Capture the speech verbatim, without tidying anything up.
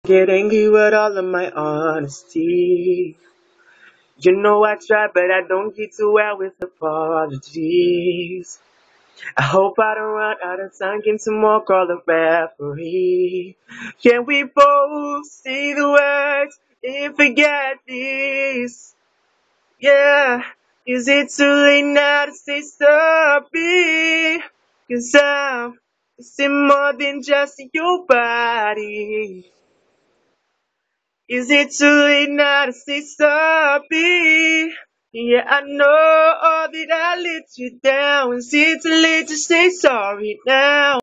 Get angry with all of my honesty. You know I try, but I don't get too well with apologies. I hope I don't run out of time, get some more, call the referee. Can we both see the words and forget this? Yeah, is it too late now to say sorry? Cause I'm missing more than just your body. Is it too late now to say sorry? Yeah, I know that I let you down. Is it too late to say sorry now?